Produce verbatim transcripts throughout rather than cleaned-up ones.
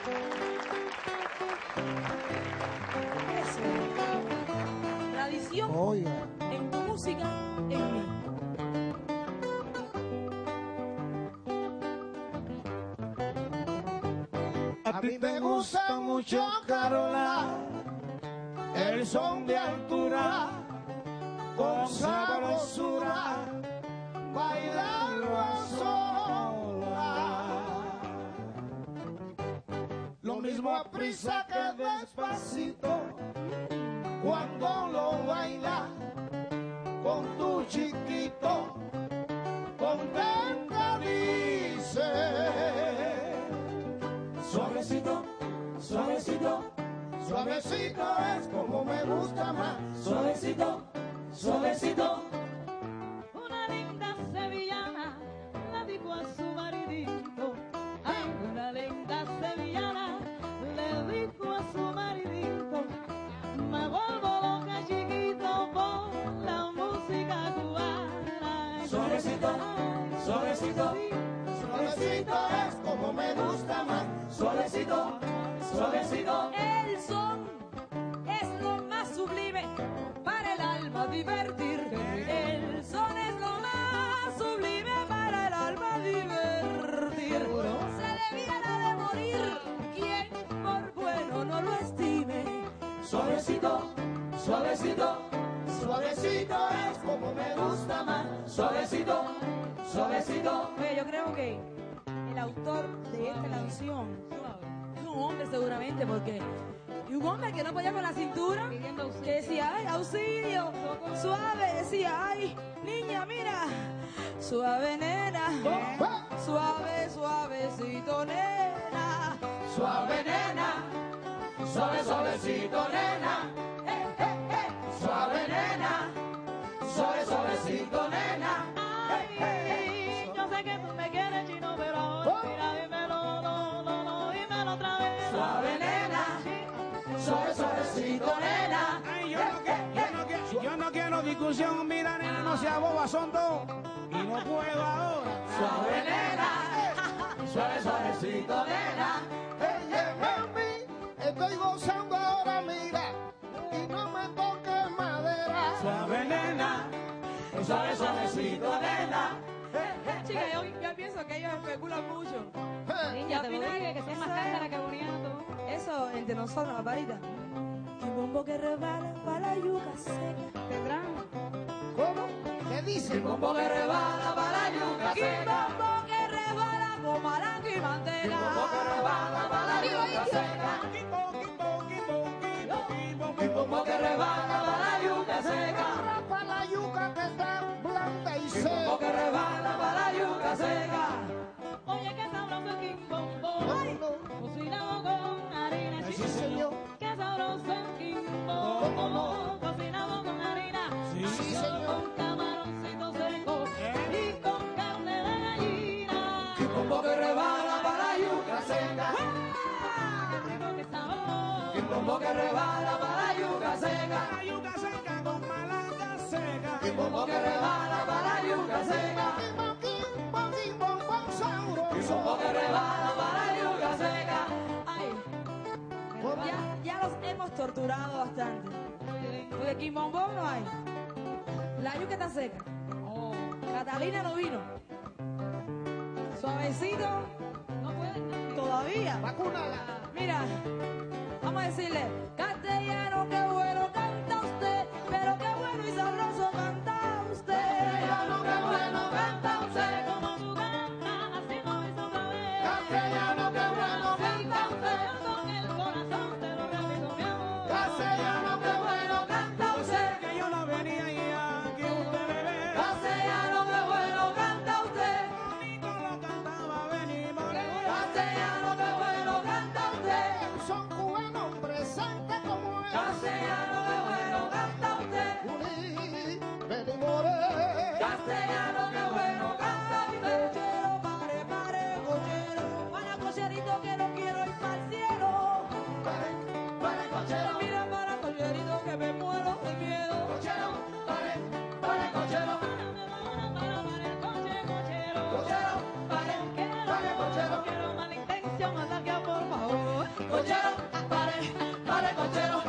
Eso. Tradición. Oiga. En tu música, en mí. A ti te gusta mucho, Carola, el son de altura, con sabrosura, bailando a sola. Lo mismo a prisa que despacito, cuando lo baila con tu chiquito, contenta dice. Suavecito, suavecito, suavecito es como me gusta más. Suavecito, suavecito. Una linda sevillana la dijo a su maridito. Ay, una linda sevillana le dijo a su maridito. Me vuelvo loca chiquito por la música cubana. Suavecito, suavecito, suavecito es como me gusta más. Suavecito, suavecito. El son es lo más sublime para el alma divertir. El son es lo más sublime para el alma divertir. Se debiera de morir quien por bueno no lo estime. Suavecito, suavecito, suavecito es como me gusta más. Suavecito, suavecito. Oye, yo creo que el autor de esta canción es un hombre seguramente, porque y un hombre que no podía con la cintura, que decía, ay, auxilio, suave, decía, ay, niña, mira, suave nena, suave, suavecito nena, Suave nena, suave, suavecito nena. Eh, eh, eh. Suave nena, suave, suavecito nena. ay, yo sé que tú me quieres chino, pero ahora mira, dímelo, no, no, no, dímelo otra vez. Suave nena, suave, suavecito nena. Ay, yo no, quiero, yo, no quiero, yo no quiero discusión, mira nena, no seas boba, son dos y no puedo ahora. Suave nena, suave, suavecito nena. Hey, hey, mami, estoy gozando ahora, mira, y no me toques madera. Suave nena, Suave, suavecito nena. Chica, yo, yo pienso que ellos especulan mucho. Niña, te lo dije, que sea más cándara que boniato. Eso entre nosotros, Barbarita. Un bombo que rebala para la yuca seca. Te traen. ¿Cómo? ¿Qué dice? El bombo que rebala para la yuca Un seca. bombo que rebala como aranca y El mantela. bombo que rebala para la yuca seca. Kimbo, kimbo, kimbo, kimbo, kimbo, El bombo que rebala para la yuca seca. Rebala para la yuca que está blanda y El bombo seca. que rebala para la yuca seca. Oye, qué sabroso el quimbombo. Ay, cocinado con harina. Sí, señor. Qué sabroso el quimbombo. Cocinado con harina. Sí, Sí, señor. Con camaroncito seco y con carne de gallina. El bombo que rebala para la yuca seca. ¡Ah! ¡Qué rico, qué sabor! El bombo que rebala para la yuca seca. la yuca seca con malanga seca. El bombo que rebala para la yuca seca. Quimbo, quimbo, quimbo, bom El sabroso. bombo que rebala para la yuca seca. Ay, ya, ya los hemos torturado bastante. Porque quimbombón no hay. La yuca está seca. Catalina no vino. Suavecito. No puede. Todavía. Vacúnala. Mira, vamos a decirle, castellano, qué bueno canta usted, pero qué bueno y sabroso canta usted. Castellano, qué bueno canta usted. Como tú cantas, así no hizo otra vez. Castellano, qué bueno canta usted. Con el corazón te lo repito, mi amor. Castellano, qué bueno canta usted. Que yo no venía y aquí usted me ve. Castellano, qué bueno canta usted. Bonito lo cantaba, venimos. Castellano, qué bueno canta usted. El son cubano presente como cochero, pare, pare, cochero.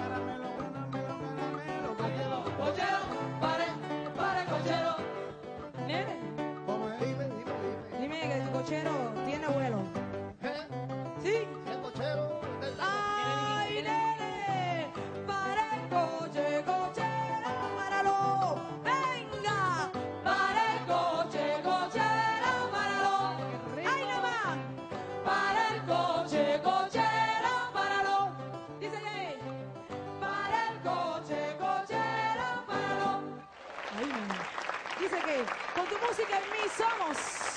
Cochero, pare, pare, cochero. Nene, ¿Cómo es? Dime, dime, dime. dime que el cochero tiene vuelo. ¿Eh? ¿Sí? El cochero. del- ¡Ay, nene! ¡Para el coche, cochero, páralo! ¡Venga! ¡Para el coche, cochero, páralo! ¡Ay, no más! ¡Para el coche, cochero, páralo! Dice que para el coche, cochero, páralo. Ay, nene. Dice que con tu música en mí somos